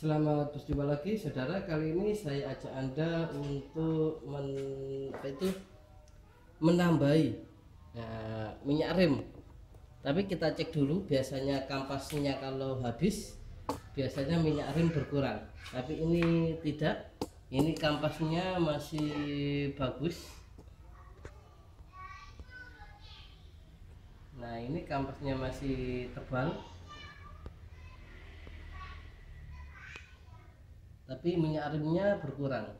Selamat berjumpa lagi saudara. Kali ini saya ajak Anda untuk menambahi minyak rem. Tapi kita cek dulu, biasanya kampasnya kalau habis biasanya minyak rem berkurang. Tapi ini tidak. Ini kampasnya masih bagus. Nah, ini kampasnya masih tebal. Tapi minyak remnya berkurang.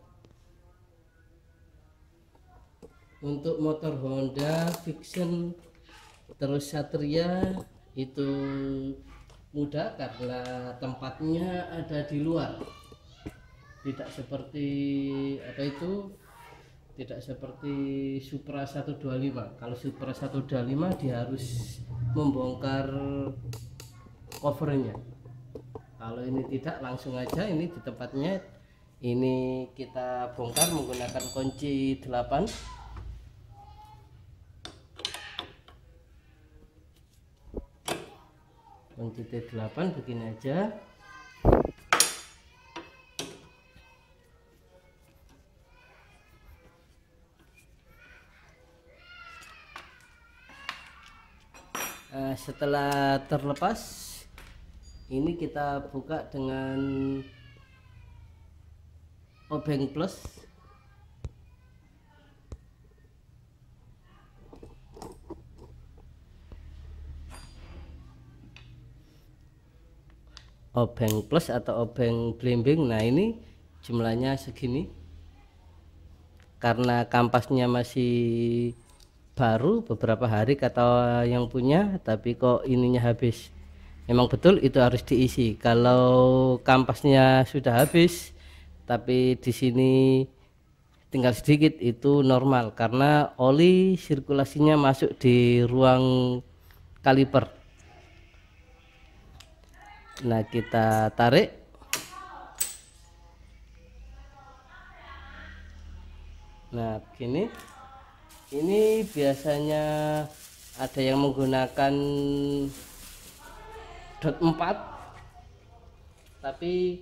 Untuk motor Honda Vision terus Satria itu mudah karena tempatnya ada di luar, tidak seperti tidak seperti Supra 125. Kalau Supra 125 dia harus membongkar covernya. Kalau ini tidak, langsung aja ini di tempatnya. Ini kita bongkar menggunakan kunci 8. Kunci T8 begini aja. Setelah terlepas, ini kita buka dengan obeng plus. Obeng plus atau obeng blimbing. Nah, ini jumlahnya segini karena kampasnya masih baru, beberapa hari kata yang punya, tapi kok ininya habis. Memang betul itu harus diisi. Kalau kampasnya sudah habis tapi di sini tinggal sedikit, itu normal karena oli sirkulasinya masuk di ruang kaliper. Nah, kita tarik. Nah, begini. Ini biasanya ada yang menggunakan dot 4, tapi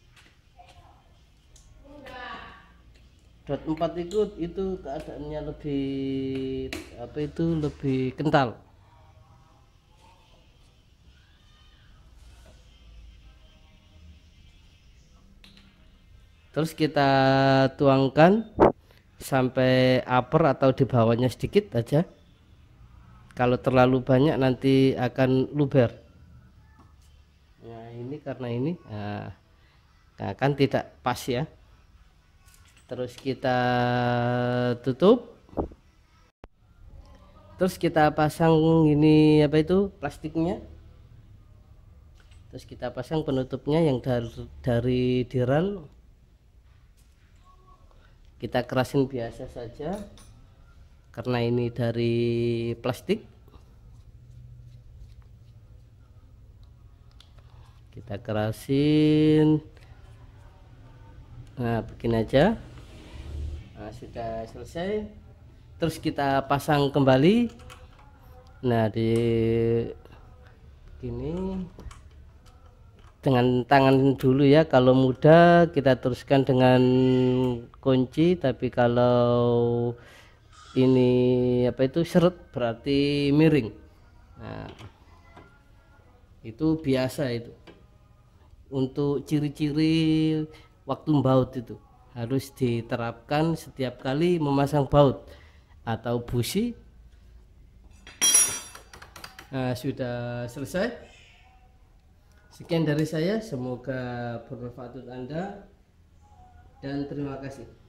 dot 4 itu keadaannya lebih lebih kental. Terus kita tuangkan sampai upper atau di bawahnya sedikit aja. Kalau terlalu banyak nanti akan luber. Nah, ini karena ini kan tidak pas ya. Terus kita tutup. Terus kita pasang ini plastiknya. Terus kita pasang penutupnya yang dari diral. Kita kerasin biasa saja karena ini dari plastik. Kita kerasin. Nah, begini aja. Nah, sudah selesai. Terus kita pasang kembali. Nah, di begini dengan tangan dulu ya. Kalau mudah kita teruskan dengan kunci, tapi kalau ini seret berarti miring. Nah, itu biasa itu. Untuk ciri-ciri waktu baut itu harus diterapkan setiap kali memasang baut atau busi. Nah, sudah selesai. Sekian dari saya, semoga bermanfaat untuk Anda dan terima kasih.